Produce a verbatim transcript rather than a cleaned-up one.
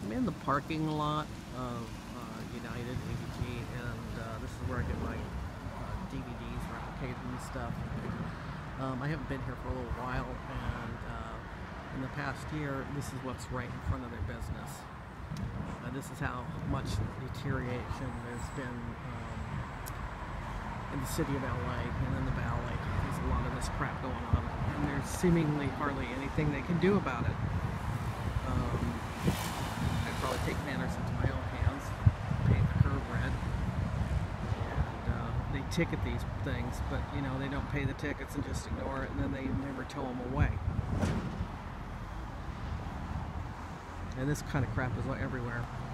I'm in the parking lot of uh, United A V G, and uh, this is where I get my uh, D V Ds, replicated and stuff. Um, I haven't been here for a little while, and uh, in the past year, this is what's right in front of their business. Uh, this is how much deterioration there's been um, in the city of L A and in the Valley. There's a lot of this crap going on, and there's seemingly hardly anything they can do about it. Um, I'd probably take matters into my own hands, paint the curb red, and uh, they ticket these things, but you know, they don't pay the tickets and just ignore it, and then they never tow them away. And this kind of crap is everywhere.